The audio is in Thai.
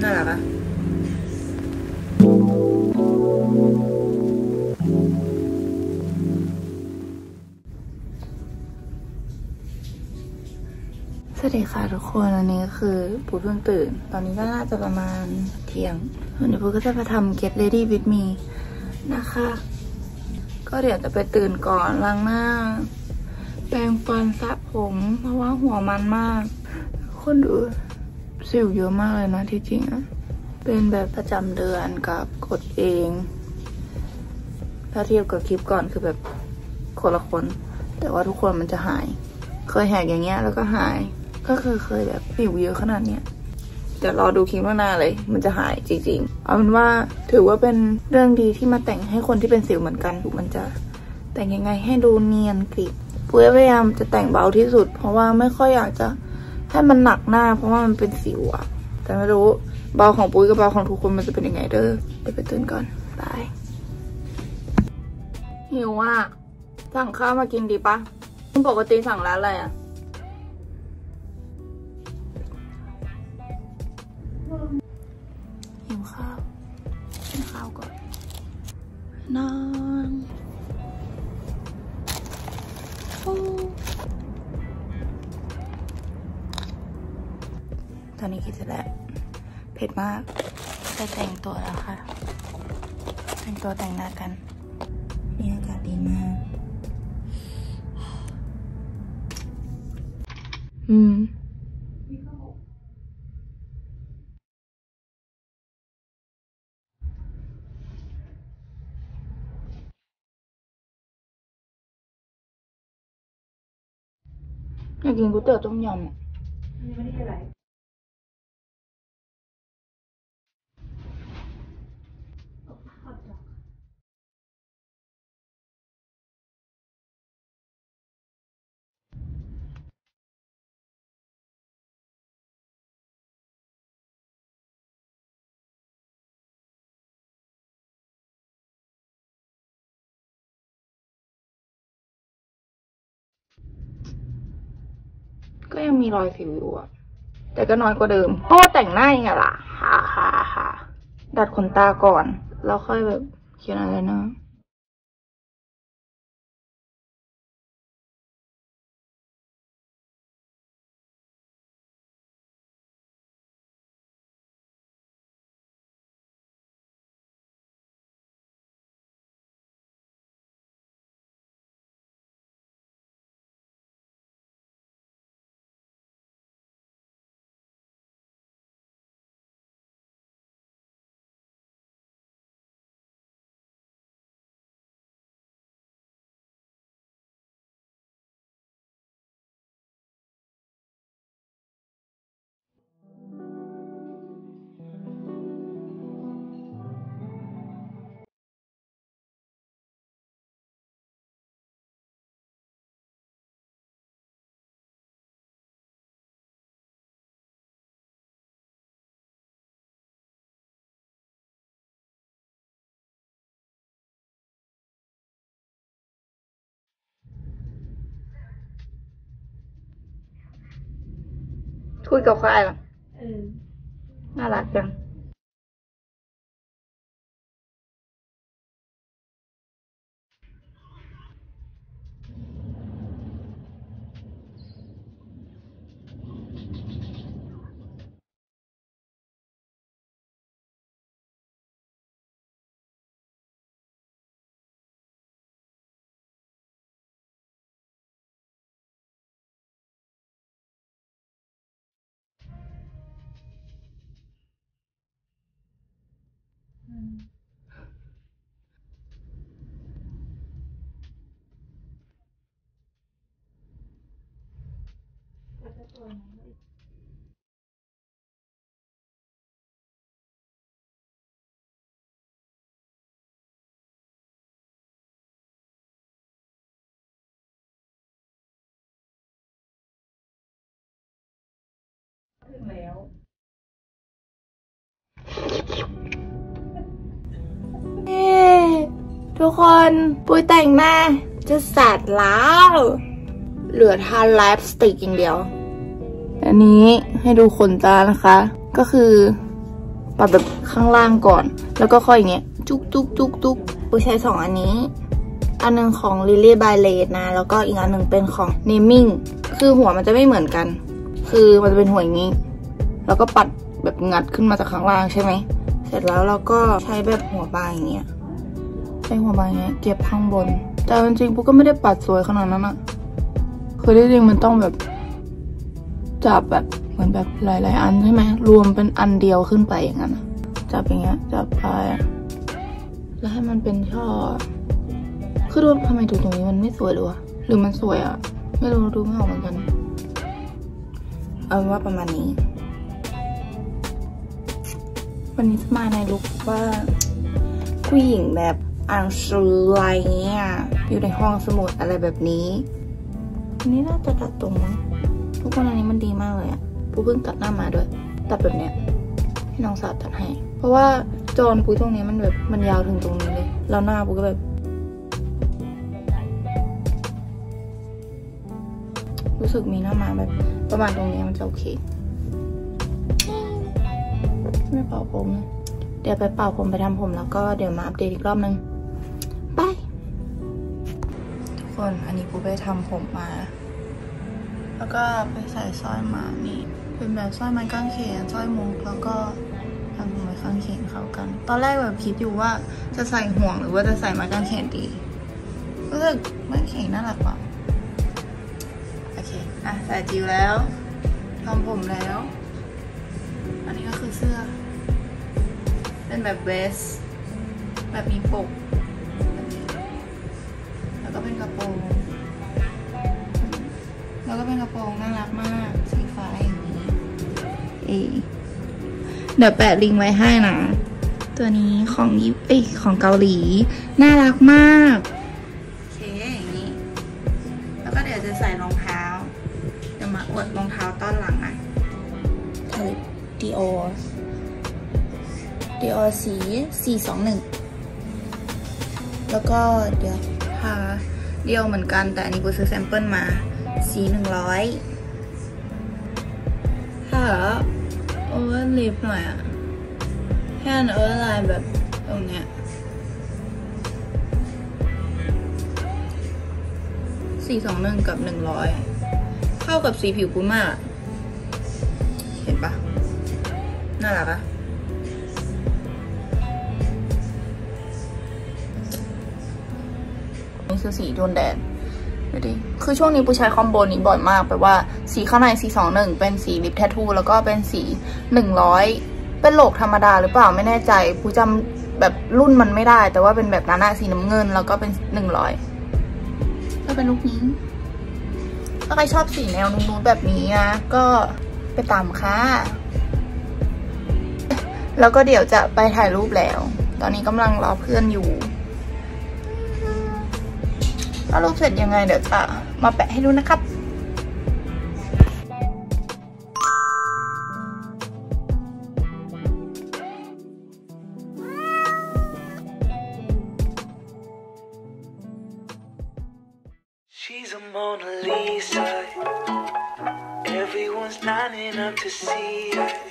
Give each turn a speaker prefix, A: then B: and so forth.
A: น่ารักอะสวัสดีค่ะทุกคนอันนี้คือปูเพิ่งตื่นตอนนี้ก็น่าจะประมาณเที่ยงวันนี้ปูก็จะไปทำ Get Ready with me นะคะก็เดี๋ยวจะไปตื่นก่อนล้างหน้าแปรงฟันสระผมเพราะว่าหัวมันมากคนดูสิวเยอะมากเลยนะที่จริงอะเป็นแบบประจำเดือนกับกดเองถ้าเทียบกับคลิปก่อนคือแบบคนละคนแต่ว่าทุกคนมันจะหายเคยแหกอย่างเงี้ยแล้วก็หายก็เคยแบบสิวเยอะขนาดเนี้ยเดี๋ยวรอดูคลิปข้างหน้าเลยมันจะหายจริงๆเอาเป็นว่าถือว่าเป็นเรื่องดีที่มาแต่งให้คนที่เป็นสิวเหมือนกันมันจะแต่งยังไงให้ดูเนียนกริบปุ้ยพยายามจะแต่งเบาที่สุดเพราะว่าไม่ค่อยอยากจะให้มันหนักหน้าเพราะว่ามันเป็นสิวอะแต่ไม่รู้เบาของปุ้ยกับเบาของทุกคนมันจะเป็นยังไงเด้อเดี๋ยวไปตื่นก่อนบายหิวอ่ะสั่งข้าวมากินดีปะปกติสั่งร้านอะไรอ่ะหิวข้าวกินข้าวก่อนนอนตอนนี้คิดเสร็จแล้วเผ็ดมากไปแต่งตัวแล้วค่ะแต่งตัวแต่งหน้ากันนี่อากาศดีมากอยากกินก๋วยเตี๋ยวต้มยำไม่ได้อะไรก็ยังมีรอยสิวอยู่อะแต่ก็น้อยกว่าเดิมเพราะว่าแต่งหน้าไงล่ะฮ่าดัดขนตาก่อนแล้วค่อยแบบเขียนอะไรนะคุยกับใครล่ะน่ารักจังถึงแล้วทุกคนปุ้ยแต่งหน้าจะเสร็จแล้วเหลือทาลิปสติกอย่างเดียวอันนี้ให้ดูขนตานะคะก็คือปัดแบบข้างล่างก่อนแล้วก็ค่อยอย่างเงี้ยจุกปูใช้2อันนี้อันนึงของ Lily by Lace นะแล้วก็อีกอันนึงเป็นของ Naming คือหัวมันจะไม่เหมือนกันคือมันจะเป็นหัวอย่างนี้แล้วก็ปัดแบบงัดขึ้นมาจากข้างล่างใช่ไหมเสร็จแล้วเราก็ใช้แบบหัวบางอย่างเงี้ยใช้หัวบางอย่างเงี้ยเก็บข้างบนแต่จริงๆปูก็ไม่ได้ปัดสวยขนาดนั้นอะคือจริงๆมันต้องแบบจับแบบเหมือนแบบหลายๆอันใช่ไหมรวมเป็นอันเดียวขึ้นไปอย่างนั้นจับอย่างเงี้ยจับไปแล้วให้มันเป็นช่อคือดูทำไมดูตรงนี้มันไม่สวยเลยวะหรือมันสวยอะไม่รู้ดูไม่ออกเหมือนกันเอาว่าประมาณนี้วันนี้มาในลุคว่าผู้หญิงแบบอ่างซื้ออะไรเงี้ยอยู่ในห้องสมุดอะไรแบบนี้อันนี้น่าจะตัดตรงมั้งทุกคนอันนี้มันดีมากเลยอะปูเพิ่งตัดหน้ามาด้วยตัดแบบเนี้ยให้น้องสาวตัดให้เพราะว่าจอนปูตรงนี้มันแบบมันยาวถึงตรงนี้เลยแล้วหน้าปูก็แบบรู้สึกมีหน้ามาแบบประมาณตรงนี้มันจะโอเคไม่เป่าผมเดี๋ยวไปเป่าผมไปทำผมแล้วก็เดี๋ยวมาอัปเดตอีกรอบนึงบายทุกคนอันนี้ปูไปทำผมมาแล้วก็ไปใส่สร้อยมานี่เป็นแบบสร้อยไม้กางเขนสร้อยมุกแล้วก็ทำไม้กางเขนเข้ากันตอนแรกแบบคิดอยู่ว่าจะใส่ห่วงหรือว่าจะใส่ไม้กางเขนดีรู้สึกไม้กางเขนน่ารักกว่าโอเคใส่จิ๋วแล้วทำผมแล้วอันนี้ก็คือเสื้อเป็นแบบเวสแบบมีปกแบบนี้แล้วก็เป็นกระโปรงแล้วก็เป็นกระโปรงน่ารักมากสีฟ้าอย่างนี้เดี๋ยวแปะลิงก์ไว้ให้นะตัวนี้ของของเกาหลีน่ารักมากโอเคอย่างนี้แล้วก็เดี๋ยวจะใส่รองเท้าเดี๋ยวมาอวดรองเท้าต้อนหลังนะทาลิปDiorสี421แล้วก็เดี๋ยวทาเดียวเหมือนกันแต่อันนี้กูซื้อแซมเปิลมาสี100ถ้าโอเวอร์ลิปหน่อยอะแค่โอเวอร์ไลน์แบบตรงเนี้ย421กับ100เข้ากับสีผิวกูมากเห็นปะน่ารักอะนี่คือสีโดนแดดดูดิคือช่วงนี้ปูใช้คอมโบนี้บ่อยมากแปลว่าสีข้างใน421เป็นสีลิปแทททูแล้วก็เป็นสี100เป็นโหลกธรรมดาหรือเปล่าไม่แน่ใจปูจำแบบรุ่นมันไม่ได้แต่ว่าเป็นแบบนั้นสีน้ำเงินแล้วก็เป็น100ก็เป็นลุคนี้ถ้าใครชอบสีแนวนูดๆแบบนี้นะก็ไปตามค่ะแล้วก็เดี๋ยวจะไปถ่ายรูปแล้วตอนนี้กำลังรอเพื่อนอยู่ถ้ารูปเสร็จยังไงเดี๋ยวจะมาแปะให้ดูนะครับ
B: She's a Mona Lisa. Everyone's lining up to see her.